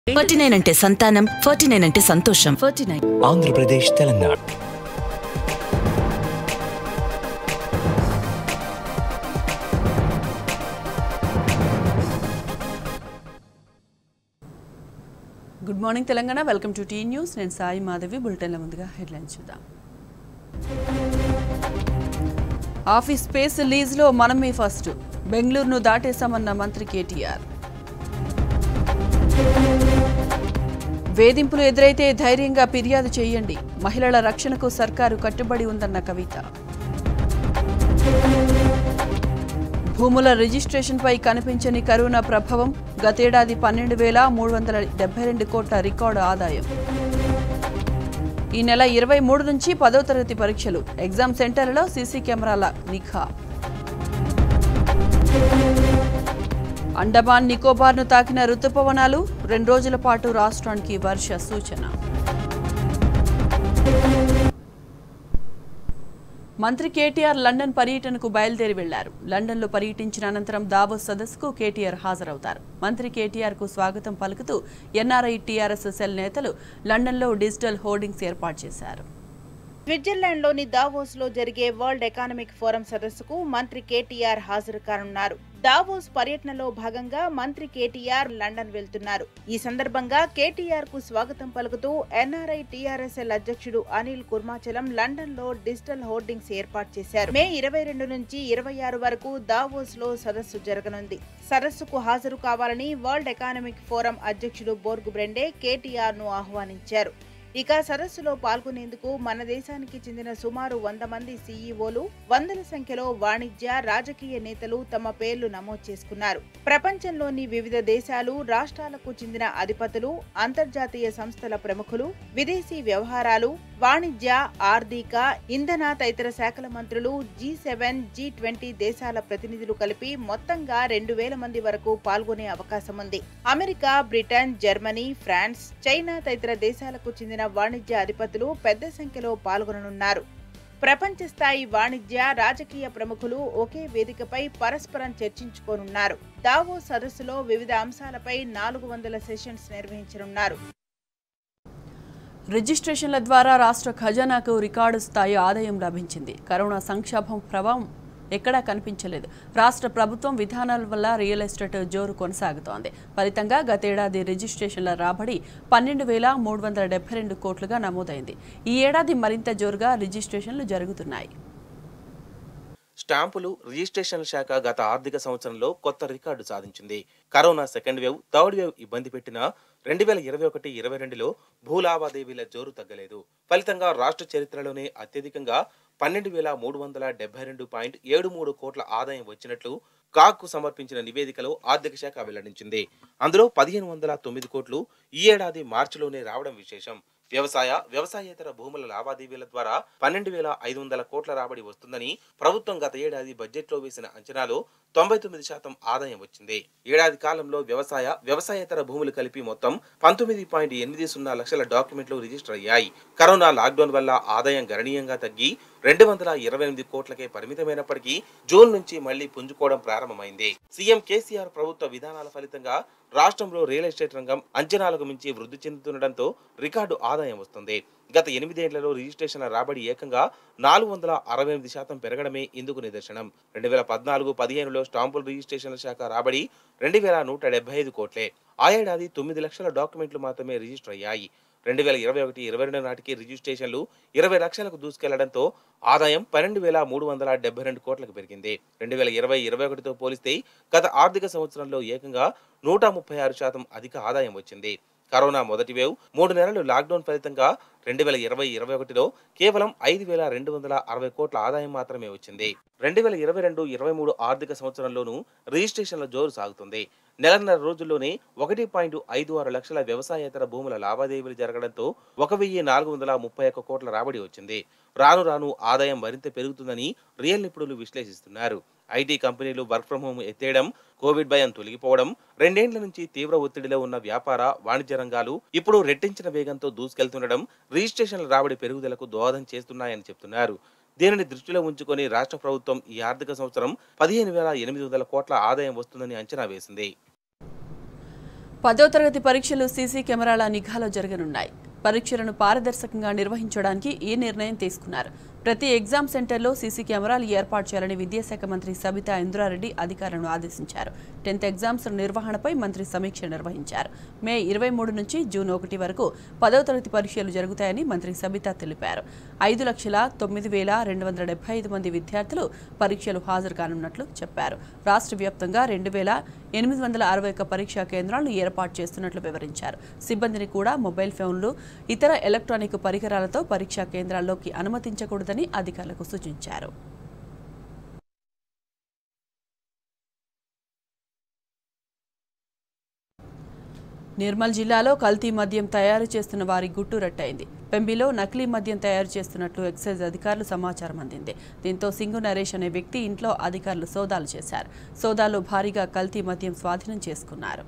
49 అంటే సంతానం, 49 అంటే సంతోషం. 49 Andhra Pradesh, Telangana. Good morning Telangana. Welcome to T News. నేను సాయి మాధవి. బులెటిన్ల ముందుగా హెడ్లైన్స్ చూద్దాం. ఆఫీస్ స్పేస్ లీజ్లో మనమే ఫస్ట్. బెంగళూరును దాటేశామన్న మంత్రి కేటీఆర్. వేధింపులు ఎదురైతే ధైర్యంగా ఫిర్యాదు చేయండి. మహిళల రక్షణకు సర్కారు కట్టుబడి ఉందన్న కవిత. భూముల రిజిస్ట్రేషన్పై కనిపించని కరోనా ప్రభావం. గతేడాది 12,372 కోట్ల రికార్డు ఆదాయం. ఈ నెల 23 నుంచి 10వ తరగతి పరీక్షలు. ఎగ్జామ్ సెంటర్లలో సీసీ కెమెరాల నిఘా. అండమాన్ నికోబార్ను తాకిన రుతుపవనాలు. 2 రోజుల పాటు రాష్ట్రానికి వర్ష సూచన. మంత్రి కేటీఆర్ లండన్ పర్యటనకు బయలుదేరి వెళ్లారు. లండన్లో పర్యటించిన అనంతరం దావోస్ సదస్సుకు కేటీఆర్ హాజరవుతారు. మంత్రి కేటీఆర్ కు స్వాగతం పలుకుతూ ఎన్ఆర్ఐ టీఆర్ఎస్ సెల్ నేతలు లండన్లో డిజిటల్ హోర్డింగ్స్ ఏర్పాటు చేశారు. స్విట్జర్లాండ్లోని దావోస్ లో జరిగే వరల్డ్ ఎకానమిక్ ఫోరం సదస్సుకు మంత్రి కేటీఆర్ హాజరు కానున్నారు. దావోస్ పర్యటనలో భాగంగా మంత్రి కేటీఆర్ లండన్ వెళ్తున్నారు. ఈ సందర్భంగా కేటీఆర్ కు స్వాగతం పలుకుతూ ఎన్ఆర్ఐ టీఆర్ఎస్ఎల్ అధ్యక్షుడు అనిల్ కుర్మాచలం లండన్ లో డిజిటల్ హోర్డింగ్స్ ఏర్పాటు చేశారు. మే 22 నుంచి 26 వరకు దావోస్ లో సదస్సు జరగనుంది. సదస్సుకు హాజరు కావాలని వరల్డ్ ఎకానమిక్ ఫోరం అధ్యక్షుడు బోర్గు బ్రెండే కేటీఆర్ ను ఆహ్వానించారు. ఇక సదస్సులో పాల్గొనేందుకు మన దేశానికి చెందిన సుమారు 100 మంది సీఈఓలు, వందల సంఖ్యలో వాణిజ్య, రాజకీయ నేతలు తమ పేర్లు నమోదు చేసుకున్నారు. ప్రపంచంలోని వివిధ దేశాలు, రాష్ట్రాలకు చెందిన అధిపతులు, అంతర్జాతీయ సంస్థల ప్రముఖులు, విదేశీ వ్యవహారాలు, వాణిజ్య, ఆర్థిక, ఇంధన తదితర శాఖల మంత్రులు, G7, G20 దేశాల ప్రతినిధులు కలిపి మొత్తంగా 2,000 మంది వరకు పాల్గొనే అవకాశం ఉంది. America, Britain, Germany, France, China తదితర దేశాలకు చెందిన వాణిజ్య అధిపతులు పెద్ద సంఖ్యలో పాల్గొననున్నారు. ప్రపంచ స్థాయి వాణిజ్య, రాజకీయ ప్రముఖులు ఒకే వేదికపై పరస్పరం చర్చించుకోనున్నారు. దావోస్ సదస్సులో వివిధ అంశాలపై 400 సెషన్స్ నిర్వహించనున్నారు. రిజిస్ట్రేషన్ల ద్వారా రాష్ట్ర ఖజానాకు రికార్డు స్థాయి ఆదాయం లభించింది. కరోనా సంక్షోభం ప్రభావం ఎక్కడా కనిపించలేదు. రాష్ట్ర ప్రభుత్వం విధానాల వల్ల రియల్ ఎస్టేట్ జోరు కొనసాగుతోంది. ఫలితంగా గతేడాది రిజిస్ట్రేషన్ల రాబడి 12,372 కోట్లుగా నమోదైంది. ఈ ఏడాది మరింత జోరుగా రిజిస్ట్రేషన్లు జరుగుతున్నాయి. స్టాంపులు రిజిస్ట్రేషన్ల శాఖ గత ఆర్థిక సంవత్సరంలో కొత్త రికార్డు సాధించింది. Corona second wave, third wave ఇబ్బంది పెట్టిన 2021-22లో భూ లావాదేవీల జోరు తగ్గలేదు. ఫలితంగా రాష్ట్ర చరిత్రలోనే అత్యధికంగా 12,372.73 కోట్ల ఆదాయం వచ్చినట్లు కాగ్కు సమర్పించిన నివేదికలో ఆర్థిక శాఖ వెల్లడించింది. అందులో 1,509 కోట్లు ఈ ఏడాది మార్చిలోనే రావడం విశేషం. వ్యవసాయేతర భూముల లావాదేవీల ద్వారా 12,500 కోట్ల రాబడి వస్తుందని ప్రభుత్వం గత ఏడాది బడ్జెట్లో వేసిన అంచనాలో 99% ఆదాయం వచ్చింది. ఏడాది కాలంలో వ్యవసాయేతర భూములు కలిపి మొత్తం 19.80 లక్షల డాక్యుమెంట్లు రిజిస్టర్ అయ్యాయి. కరోనా లాక్డౌన్ వల్ల ఆదాయం గణనీయంగా తగ్గి 228 కోట్లకే పరిమితమైనప్పటికీ జూన్ నుంచి మళ్లీ పుంజుకోవడం ప్రారంభమైంది. సీఎం కేసీఆర్ ప్రభుత్వ విధానాల ఫలితంగా రాష్ట్రంలో రియల్ ఎస్టేట్ రంగం అంచనాలకు మించి వృద్ధి చెందుతుండటంతో రికార్డు ఆదాయం వస్తుంది. గత 8 ఏళ్లలో రిజిస్ట్రేషన్ల రాబడి ఏకంగా 468% పెరగడమే ఇందుకు నిదర్శనం. 2014-15లో స్టాంపుల్ రిజిస్ట్రేషన్ల శాఖ రాబడి 2,175 కోట్లే. ఆ ఏడాది 9 లక్షల డాక్యుమెంట్లు మాత్రమే రిజిస్టర్ అయ్యాయి. 2021-22 నాటికి రిజిస్ట్రేషన్లు 20 లక్షలకు దూసుకెళ్లడంతో ఆదాయం 12,372 కోట్లకు పెరిగింది. 2020-21తో పోలిస్తే గత ఆర్థిక సంవత్సరంలో ఏకంగా 136% అధిక ఆదాయం వచ్చింది. కరోనా మొదటి వేవ్, 3 నెలలు లాక్డౌన్ ఫలితంగా 2020-21లో కేవలం 5,260 కోట్ల ఆదాయం మాత్రమే వచ్చింది. 2022-23 ఆర్థిక సంవత్సరంలోనూ రిజిస్ట్రేషన్ల జోరు సాగుతుంది. నెలన్నర రోజుల్లోనే 1.56 లక్షల వ్యవసాయేతర భూముల లావాదేవీలు జరగడంతో 1,431 కోట్ల రాబడి వచ్చింది. రాను రాను ఆదాయం మరింత పెరుగుతుందని రియల్ నిపుణులు విశ్లేషిస్తున్నారు. ఐటీ కంపెనీలు వర్క్ ఫ్రం హోం ఎత్తేయడం, కోవిడ్ భయం తొలగిపోవడం, 2 ఏళ్ల నుంచి తీవ్ర ఒత్తిడిలో ఉన్న వ్యాపార, వాణిజ్య రంగాలు ఇప్పుడు రెట్టించిన వేగంతో దూసుకెళ్తుండడం రిజిస్ట్రేషన్ల రాబడి పెరుగుదలకు దోహదం చేస్తున్నాయని చెబుతున్నారు. దీనిని దృష్టిలో ఉంచుకొని రాష్ట్ర ప్రభుత్వం ఈ ఆర్థిక సంవత్సరం 15,800 కోట్ల ఆదాయం వస్తుందని అంచనా వేసింది. 10వ తరగతి పరీక్షలు సీసీ కెమెరాల నిఘాలో జరగనున్నాయి. పరీక్షలను పారదర్శకంగా నిర్వహించడానికి ఈ నిర్ణయం తీసుకున్నారు. ప్రతి ఎగ్జామ్ సెంటర్లో సీసీ కెమెరాలు ఏర్పాటు చేయాలని విద్యాశాఖ మంత్రి సబితా ఇంద్రారెడ్డి అధికారులను ఆదేశించారు. 10th ఎగ్జామ్స్ నిర్వహణపై మంత్రి సమీక్ష నిర్వహించారు. మే 23 నుంచి జూన్ 1 వరకు 10వ తరగతి పరీక్షలు జరుగుతాయని మంత్రి సబితా తెలిపారు. 5,09,275 మంది విద్యార్థులు పరీక్షలు హాజరు కానున్నట్లు చెప్పారు. రాష్ట్ర వ్యాప్తంగా 2,861 పరీక్షా కేంద్రాలను ఏర్పాటు చేస్తున్నట్లు వివరించారు. సిబ్బందిని కూడా మొబైల్ ఫోన్లు, ఇతర ఎలక్ట్రానిక్ పరికరాలతో పరీక్షా కేంద్రాల్లోకి అనుమతించకూడదని అధికారులకు సూచించారు. నిర్మల్ జిల్లాలో కల్తీ మద్యం తయారు చేస్తున్న వారి గుట్టు రట్టయింది. పెంబిలో నకిలీ మద్యం తయారు చేస్తున్నట్లు ఎక్సైజ్ అధికారులు సమాచారం అందింది. దీంతో సింగు నరేష్ అనే వ్యక్తి ఇంట్లో అధికారులు సోదాలు చేశారు. సోదాల్లో భారీగా కల్తీ మద్యం స్వాధీనం చేసుకున్నారు.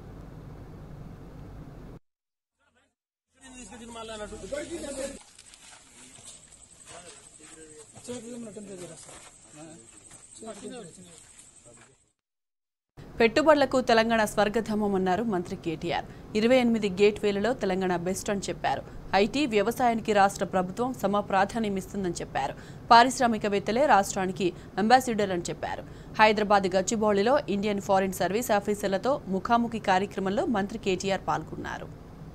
పెట్టుబడులకు తెలంగాణ స్వర్గధామం అన్నారు మంత్రి కేటీఆర్. 28 గేట్వేలలో తెలంగాణ బెస్ట్ అని చెప్పారు. ఐటీ, వ్యవసాయానికి రాష్ట్ర ప్రభుత్వం సమ ప్రాధాన్యమిస్తుందని చెప్పారు. పారిశ్రామికవేత్తలే రాష్ట్రానికి అంబాసిడర్ అని చెప్పారు. హైదరాబాద్ గచ్చిబౌలిలో ఇండియన్ ఫారిన్ సర్వీస్ ఆఫీసర్లతో ముఖాముఖి కార్యక్రమంలో మంత్రి కేటీఆర్ పాల్గొన్నారు.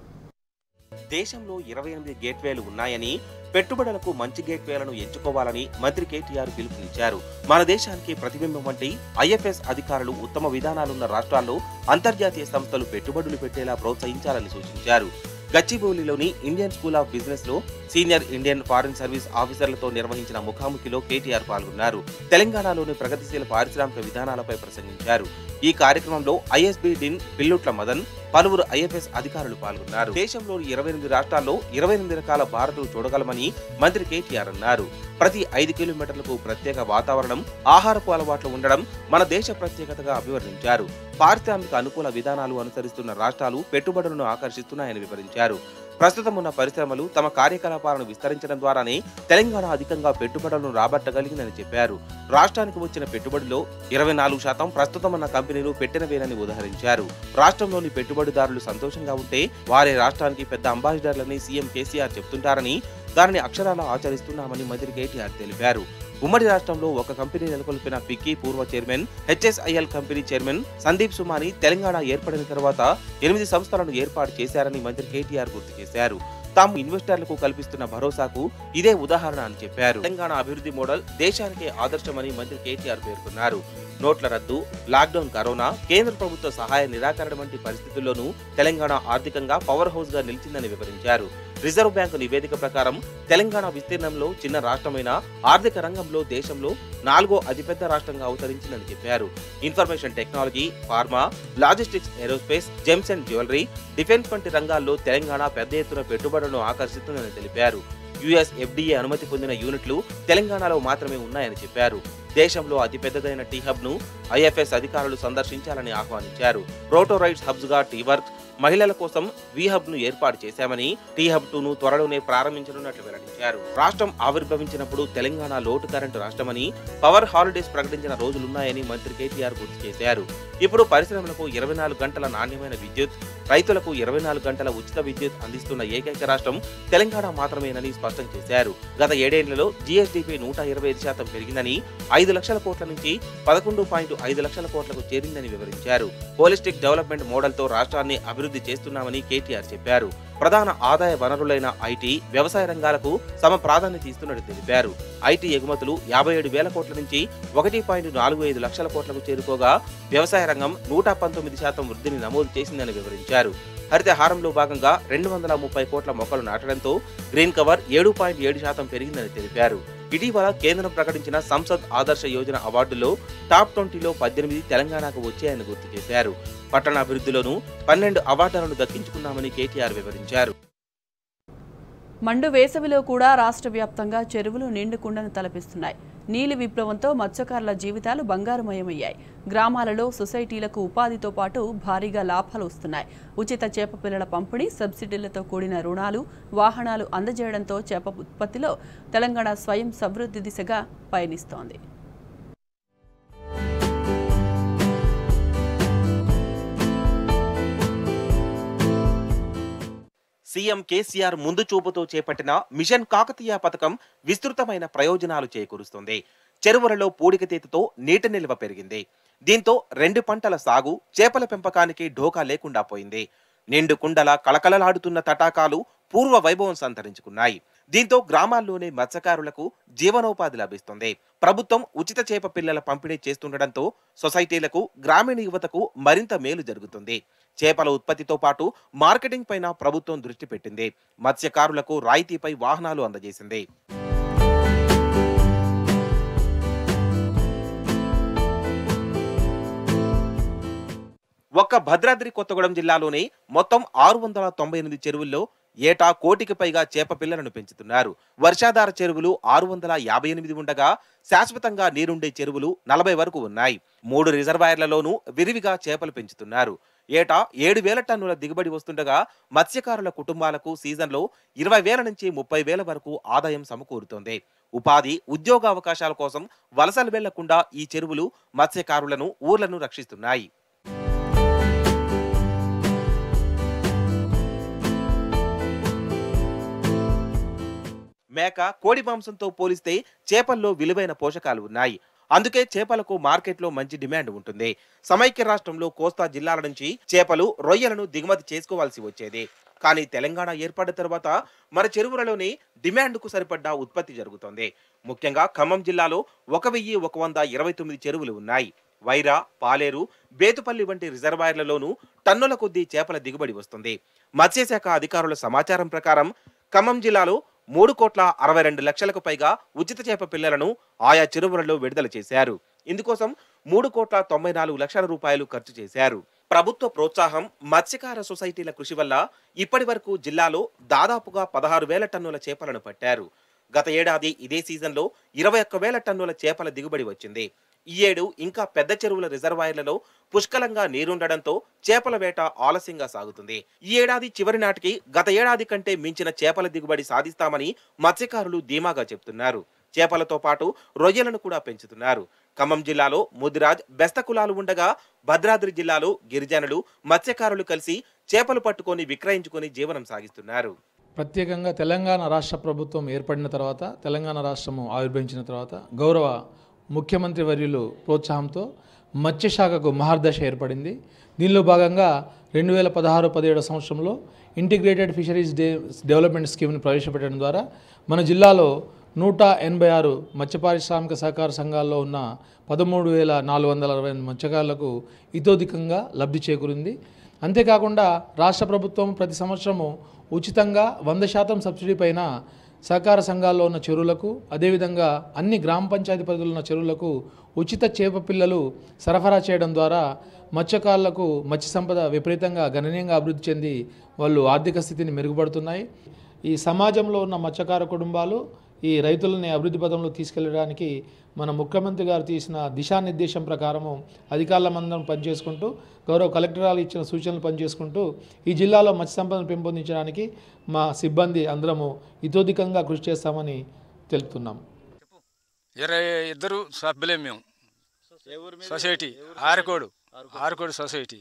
దేశంలో 28 గేట్వేలు ఉన్నాయని, పెట్టుబడులకు మంచి గేట్వేలను ఎంచుకోవాలని మంత్రి కేటీఆర్ పిలుపునిచ్చారు. మన దేశానికి ప్రతిబింబం వంటి ఐఎఫ్ఎస్ అధికారులు ఉత్తమ విధానాలున్న రాష్ట్రాల్లో అంతర్జాతీయ సంస్థలు పెట్టుబడులు పెట్టేలా ప్రోత్సహించాలని సూచించారు. గచ్చిబౌలిలోని ఇండియన్ స్కూల్ ఆఫ్ బిజినెస్ లో సీనియర్ ఇండియన్ ఫారిన్ సర్వీస్ ఆఫీసర్లతో నిర్వహించిన ముఖాముఖిలో కేటీఆర్ పాల్గొన్నారు. తెలంగాణలోని ప్రగతిశీల పారిశ్రామిక విధానాలపై ప్రసంగించారు. ఈ కార్యక్రమంలో ఐఎస్బీ డిన్ పిల్లుట్ల మదన్, పలువురు ఐఎఫ్ఎస్ అధికారులు పాల్గొన్నారు. దేశంలోని 28 రాష్ట్రాల్లో 28 రకాల భారతులు చూడగలమని మంత్రి కేటీఆర్ అన్నారు. ప్రతి 5 కిలోమీటర్లకు ప్రత్యేక వాతావరణం, ఆహారపు అలవాట్లు ఉండడం మన దేశ ప్రత్యేకతగా అభివర్ణించారు. పారిశ్రామిక అనుకూల విధానాలు అనుసరిస్తున్న రాష్ట్రాలు పెట్టుబడులను ఆకర్షిస్తున్నాయని వివరించారు. ప్రస్తుతం ఉన్న పరిశ్రమలు తమ కార్యకలాపాలను విస్తరించడం ద్వారానే తెలంగాణ అధికంగా పెట్టుబడులను రాబట్టగలిగిందని చెప్పారు. రాష్ట్రానికి వచ్చిన పెట్టుబడిలో 24% ప్రస్తుతం ఉన్న కంపెనీలు పెట్టినవేనని ఉదహరించారు. రాష్ట్రంలోని పెట్టుబడిదారులు సంతోషంగా ఉంటే వారే రాష్ట్రానికి పెద్ద అంబాసిడర్లని సీఎం కేసీఆర్ చెప్తుంటారని, దానిని అక్షరాలా ఆచరిస్తున్నామని మంత్రి కేటీఆర్ తెలిపారు. ఉమ్మడి రాష్ట్రంలో ఒక కంపెనీ నెలకొల్పిన పిక్కీ పూర్వ chairman, HSIL company chairman Sandeep Somany Telangana ఏర్పడిన తర్వాత 8 సంస్థలను ఏర్పాటు చేశారని మంత్రి కేటీఆర్ గుర్తు చేశారు. తాము ఇన్వెస్టర్లకు కల్పిస్తున్న భరోసాకు ఇదే ఉదాహరణ అని చెప్పారు. తెలంగాణ అభివృద్ధి మోడల్ దేశానికే ఆదర్శమని మంత్రి కేటీఆర్ పేర్కొన్నారు. నోట్ల రద్దు, లాక్డౌన్, కరోనా, కేంద్ర ప్రభుత్వ సహాయ నిరాకరణ వంటి పరిస్థితుల్లోనూ తెలంగాణ ఆర్థికంగా పవర్ హౌస్ గా నిలిచిందని వివరించారు. రిజర్వ్ బ్యాంకు నివేదిక ప్రకారం తెలంగాణ విస్తీర్ణంలో చిన్న రాష్ట్రమైన ఆర్థిక రంగంలో దేశంలో 4వ అతిపెద్ద రాష్ట్రంగా అవతరించిందని చెప్పారు. Information technology, pharma, logistics, aerospace, gems and jewellery, defence వంటి రంగాల్లో తెలంగాణ పెద్ద ఎత్తున పెట్టుబడులను ఆకర్షిస్తుందని తెలిపారు. యుఎస్ ఎఫ్డీఏ అనుమతి పొందిన యూనిట్లు తెలంగాణలో మాత్రమే ఉన్నాయని చెప్పారు. దేశంలో అతిపెద్దదైన టీ హబ్ ను ఐఎఫ్ఎస్ అధికారులు సందర్శించాలని ఆహ్వానించారు. ప్రోటో రైడ్స్ హబ్స్ గా టీ వర్క్, మహిళల కోసం వి హబ్ ను ఏర్పాటు చేశామని, టీ హబ్ 2ను త్వరలోనే ప్రారంభించనున్నట్లు వెల్లడించారు. రాష్ట్రం ఆవిర్భవించినప్పుడు తెలంగాణ లోటు కరెంటు రాష్ట్రమని, పవర్ హాలిడేస్ ప్రకటించిన రోజులున్నాయని మంత్రి కేటీఆర్ గుర్తు చేశారు. ఇప్పుడు పరిశ్రమలకు 24 గంటల నాణ్యమైన విద్యుత్, రైతులకు 24 గంటల ఉచిత విద్యుత్ అందిస్తున్న ఏకైక రాష్ట్రం తెలంగాణ మాత్రమేనని స్పష్టం చేశారు. గత 7 ఏళ్లలో జీఎస్డీపీ 125% పెరిగిందని, 5 లక్షల కోట్ల నుంచి 11.5 లక్షల కోట్లకు చేరిందని వివరించారు. హోలిస్టిక్ డెవలప్మెంట్ మోడల్తో రాష్ట్రాన్ని అభివృద్ధి చేస్తున్నామని కేటీఆర్ చెప్పారు. ప్రధాన ఆదాయ వనరులైన ఐటీ, వ్యవసాయ రంగాలకు సమ ప్రాధాన్యత ఇస్తున్నట్టు తెలిపారు. ఐటీ ఎగుమతులు 57,000 కోట్ల నుంచి 1.45 లక్షల కోట్లకు చేరుకోగా, వ్యవసాయ రంగం 119% వృద్ధిని నమోదు చేసిందని వివరించారు. హరితహారంలో భాగంగా 230 కోట్ల మొక్కలు నాటడంతో గ్రీన్ కవర్ 7.7% పెరిగిందని తెలిపారు. ఇటీవల కేంద్రం ప్రకటించిన సంసద్ ఆదర్శ యోజన అవార్డులో టాప్ 20లో 18 తెలంగాణకు వచ్చాయని గుర్తు చేశారు. పట్టణాభివృద్ధిలోనూ 12 అవార్డులను దక్కించుకున్నామని కేటీఆర్ వివరించారు. మండు వేసవిలో కూడా రాష్ట్ర వ్యాప్తంగా చెరువులు నిండుకుండను తలపిస్తున్నాయి. నీలి విప్లవంతో మత్స్యకారుల జీవితాలు బంగారుమయమయ్యాయి. గ్రామాలలో సొసైటీలకు ఉపాధితో పాటు భారీగా లాభాలు వస్తున్నాయి. ఉచిత చేప పిల్లల పంపిణీ, సబ్సిడీలతో కూడిన రుణాలు, వాహనాలు అందజేయడంతో చేప ఉత్పత్తిలో తెలంగాణ స్వయం సమృద్ధి దిశగా పయనిస్తోంది. సీఎం కేసీఆర్ ముందు చూపుతో చేపట్టిన మిషన్ కాకతీయ పథకం విస్తృతమైన ప్రయోజనాలు చేకూరుస్తుంది. చెరువులలో పూడికతీతతో నీటి నిల్వ పెరిగింది. దీంతో 2 పంటల సాగు, చేపల పెంపకానికి ఢోకా లేకుండా పోయింది. నిండు కుండల కళకళలాడుతున్న తటాకాలు పూర్వ వైభవం సంతరించుకున్నాయి. దీంతో గ్రామాల్లోని మత్స్యకారులకు జీవనోపాధి లభిస్తుంది. ప్రభుత్వం ఉచిత చేప పిల్లల పంపిణీ చేస్తుండటంతో సొసైటీలకు, గ్రామీణ యువతకు మరింత మేలు జరుగుతుంది. చేపల ఉత్పత్తితో పాటు మార్కెటింగ్ పైన ప్రభుత్వం దృష్టి పెట్టింది. మత్స్యకారులకు రాయితీపై వాహనాలు అందజేసింది. ఒక్క భద్రాద్రి కొత్తగూడెం జిల్లాలోనే మొత్తం 698 చెరువుల్లో ఏటా 1 కోటికి పైగా చేప పిల్లలను పెంచుతున్నారు. వర్షాధార చెరువులు 658 ఉండగా శాశ్వతంగా నీరుండే చెరువులు 40 వరకు ఉన్నాయి. 3 రిజర్వాయర్లలోనూ విరివిగా చేపలు పెంచుతున్నారు. ఏటా 7,000 టన్నుల దిగుబడి వస్తుండగా మత్స్యకారుల కుటుంబాలకు సీజన్లో 20,000 నుంచి 30,000 వరకు ఆదాయం సమకూరుతోంది. ఉపాధి, ఉద్యోగ అవకాశాల కోసం వలసలు వెళ్లకుండా ఈ చెరువులు మత్స్యకారులను, ఊర్లను రక్షిస్తున్నాయి. మేక, కోడి మాంసంతో పోలిస్తే చేపల్లో విలువైన పోషకాలు ఉన్నాయి. అందుకే చేపలకు మార్కెట్లో మంచి డిమాండ్ ఉంటుంది. సమైక్య రాష్ట్రంలో కోస్తా జిల్లాల నుంచి చేపలు, రొయ్యలను దిగుమతి చేసుకోవాల్సి వచ్చేది. కానీ తెలంగాణ ఏర్పడిన తర్వాత మన చెరువులలోనే డిమాండ్కు సరిపడ్డ ఉత్పత్తి జరుగుతోంది. ముఖ్యంగా ఖమ్మం జిల్లాలో 1129 చెరువులు ఉన్నాయి. వైరా, పాలేరు, బేతుపల్లి వంటి రిజర్వాయర్లలోనూ టన్నుల కొద్దీ చేపల దిగుబడి వస్తుంది. మత్స్యశాఖ అధికారుల సమాచారం ప్రకారం ఖమ్మం జిల్లాలో 3,62,00,000కు పైగా ఉచిత చేప పిల్లలను ఆయా చెరువులలో విడుదల చేశారు. ఇందుకోసం 3,94,00,000 రూపాయలు ఖర్చు చేశారు. ప్రభుత్వ ప్రోత్సాహం, మత్స్యకార సొసైటీల కృషి వల్ల ఇప్పటి వరకు జిల్లాలో దాదాపుగా 16,000 టన్నుల చేపలను పట్టారు. గత ఏడాది ఇదే సీజన్లో 21,000 టన్నుల చేపల దిగుబడి వచ్చింది. ఈ ఏడు ఇంకా పెద్ద చెరువుల రిజర్వాయర్లలో పుష్కలంగా నీరుండడంతో చేపల వేట ఆలస్యంగా సాగుతుంది. ఈ ఏడాది చివరి నాటికి గత ఏడాది కంటే మించిన చేపల దిగుబడి సాధిస్తామని మత్స్యకారులు ధీమాగా చెప్తున్నారు. చేపలతో పాటు రొయ్యలను కూడా పెంచుతున్నారు. ఖమ్మం జిల్లాలో ముదిరాజ్, బెస్త కులాలు ఉండగా భద్రాద్రి జిల్లాలో గిరిజనులు, మత్స్యకారులు కలిసి చేపలు పట్టుకొని విక్రయించుకొని జీవనం సాగిస్తున్నారు. ప్రత్యేకంగా తెలంగాణ రాష్ట్ర ప్రభుత్వం ఏర్పడిన తర్వాత, తెలంగాణ రాష్ట్రము ఆవిర్భవించిన తర్వాత గౌరవ ముఖ్యమంత్రి వర్యులు ప్రోత్సాహంతో మత్స్యశాఖకు మహర్దశ ఏర్పడింది. దీనిలో భాగంగా 2016-17 సంవత్సరంలో ఇంటిగ్రేటెడ్ ఫిషరీస్ డెవలప్మెంట్ స్కీమ్ని ప్రవేశపెట్టడం ద్వారా మన జిల్లాలో 186 మత్స్య పారిశ్రామిక సహకార సంఘాల్లో ఉన్న 13,460 మత్స్యకారులకు ఇతోధికంగా లబ్ధి చేకూరింది. అంతేకాకుండా రాష్ట్ర ప్రభుత్వం ప్రతి సంవత్సరము ఉచితంగా 100% సబ్సిడీ పైన సహకార సంఘాల్లో ఉన్న చెరువులకు, అదేవిధంగా అన్ని గ్రామ పంచాయతీ పరిధిలో ఉన్న చెరువులకు ఉచిత చేప పిల్లలు సరఫరా చేయడం ద్వారా మత్స్యకారులకు మత్స్య సంపద విపరీతంగా గణనీయంగా అభివృద్ధి చెంది వాళ్ళు ఆర్థిక స్థితిని మెరుగుపడుతున్నాయి. ఈ సమాజంలో ఉన్న మత్స్యకార కుటుంబాలు ఈ రైతులని అభివృద్ధి పదంలో తీసుకెళ్లడానికి మన ముఖ్యమంత్రి గారు తీసిన దిశానిర్దేశం ప్రకారము అధికారులమందరం పనిచేసుకుంటూ, గౌరవ కలెక్టరాలు ఇచ్చిన సూచనలు పనిచేసుకుంటూ ఈ జిల్లాలో మత్స్య సంపదను పెంపొందించడానికి మా సిబ్బంది అందరము ఇతోధికంగా కృషి చేస్తామని తెలుపుతున్నాం. 22 సభ్యులే మేము. సొసైటీ ఆరుకోడు సొసైటీ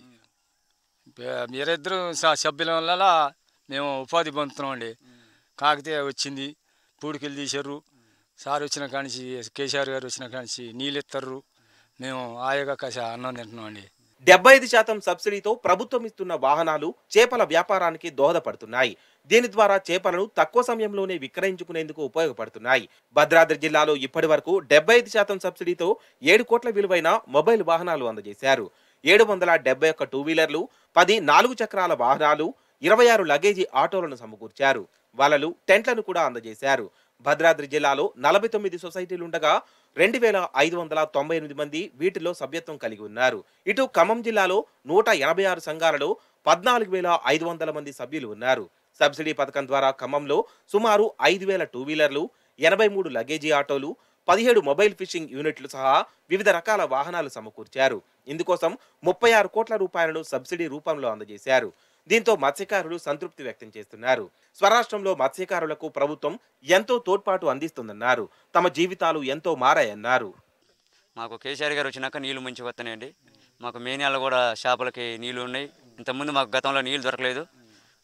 22 సభ్యుల వల్ల మేము ఉపాధి పొందుతున్నామండి. కాకతీయ వచ్చింది, పూడికలు తీశారు. సార్ వచ్చిన కానించి, కేసీఆర్ గారు వచ్చిన కానించి నీళ్ళు ఎత్తారు. మేము ఆయోగా కాసి అన్నం తింటున్నామండి. 75% సబ్సిడీతో ప్రభుత్వం ఇస్తున్న వాహనాలు చేపల వ్యాపారానికి దోహదపడుతున్నాయి. దీని ద్వారా చేపలను తక్కువ సమయంలోనే విక్రయించుకునేందుకు ఉపయోగపడుతున్నాయి. భద్రాద్రి జిల్లాలో ఇప్పటి వరకు 75% సబ్సిడీతో 7 కోట్ల విలువైన మొబైల్ వాహనాలు అందజేశారు. 771 టూ వీలర్లు, 10 4 చక్రాల వాహనాలు, 26 లగేజీ ఆటోలను సమకూర్చారు. వలలు, టెంట్లను కూడా అందజేశారు. భద్రాద్రి జిల్లాలో 49 సొసైటీలుండగా 2,598 మంది వీటిలో సభ్యత్వం కలిగి ఉన్నారు. ఇటు ఖమ్మం జిల్లాలో 186 సంఘాలలో 14,500 మంది సభ్యులు ఉన్నారు. సబ్సిడీ పథకం ద్వారా ఖమ్మంలో సుమారు 5,000 టూ వీలర్లు, 83 లగేజీ ఆటోలు, 17 మొబైల్ ఫిషింగ్ యూనిట్లు సహా వివిధ రకాల వాహనాలు సమకూర్చారు. ఇందుకోసం 36 కోట్ల రూపాయలను సబ్సిడీ రూపంలో అందజేశారు. దీంతో మత్స్యకారులు సంతృప్తి వ్యక్తం చేస్తున్నారు. స్వరాష్ట్రంలో మత్స్యకారులకు ప్రభుత్వం ఎంతో తోడ్పాటు అందిస్తుందన్నారు. తమ జీవితాలు ఎంతో మారాయన్నారు. మాకు కేసీఆర్ గారు వచ్చినాక నీళ్లు మంచి వస్తున్నాయండి. మాకు మే నెలలో కూడా చేపలకి నీళ్లు ఉన్నాయి. ఇంతకుముందు మాకు గతంలో నీళ్లు దొరకలేదు.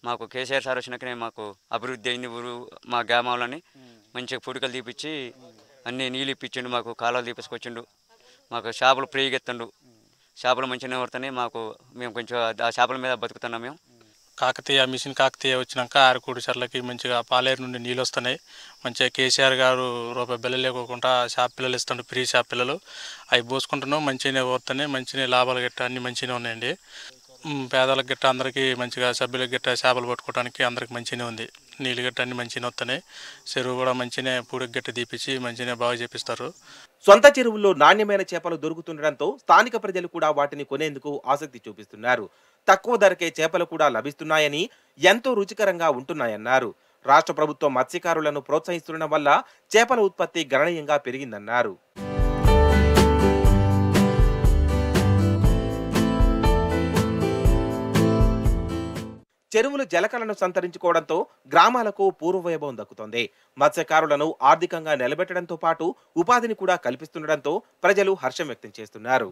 మాకు కేసీఆర్ సార్ వచ్చినాకనే మాకు అభివృద్ధి అయింది. ఊరు మా గ్రామాలని మంచిగా పుడికలు తీపిచ్చి అన్నీ నీళ్ళు ఇప్పించిండు, మాకు కాలువలు తీపించుకొచ్చిండు, మాకు చేపలు ఫ్రీగా ఎత్తండు. చేపలు మంచిగానే పడుతున్నాయి. మేము కొంచెం ఆ చేపల మీద బతుకుతున్నాం. మేము మిషన్ కాకతీయ వచ్చినాక ఆరుకూడు చెర్లకి మంచిగా పాలేరు నుండి నీళ్ళు వస్తున్నాయి. మంచిగా కేసీఆర్ గారు రూపాయి బిల్లలు లేకోకుండా షాప్ పిల్లలు ఇస్తుండ్రు, ఫ్రీ షాప్ పిల్లలు. అవి పోసుకుంటున్నాం, మంచిగానే పోతున్నాయి, మంచిగా లాభాలు గిట్ట అన్నీ మంచిగానే ఉన్నాయండి. పేదలకు గిట్ట అందరికీ మంచిగా సభ్యులకు గిట్ట చేపలు పట్టుకోవడానికి అందరికి మంచిగానే ఉంది. నీళ్ళు గిట్ట అన్నీ మంచిగానే వస్తున్నాయి. చెరువు కూడా మంచిగానే పూడికి గిట్ట తీపిచ్చి మంచిగానే బాగా చేపిస్తారు. సొంత చెరువుల్లో నాణ్యమైన చేపలు దొరుకుతుండటంతో స్థానిక ప్రజలు కూడా వాటిని కొనేందుకు ఆసక్తి చూపిస్తున్నారు. తక్కువ ధరకే చేపలు కూడా లభిస్తున్నాయని, ఎంతో రుచికరంగా ఉంటున్నాయన్నారు. రాష్ట్ర ప్రభుత్వం మత్స్యకారులను ప్రోత్సహిస్తుండడం వల్ల చేపల ఉత్పత్తి గణనీయంగా పెరిగిందన్నారు. చెరువులు జలకలను సంతరించుకోవడంతో గ్రామాలకు పూర్వవైభవం దక్కుతోంది. మత్స్యకారులను ఆర్థికంగా నిలబెట్టడంతో పాటు ఉపాధిని కూడా కల్పిస్తుండటంతో ప్రజలు హర్షం వ్యక్తం చేస్తున్నారు.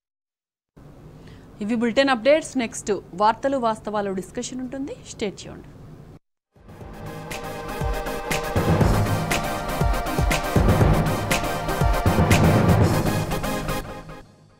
ఇవి బులెటిన్ అప్డేట్స్. నెక్స్ట్ వార్తలు వాస్తవాలు డిస్కషన్ ఉంటుంది. Stay tuned.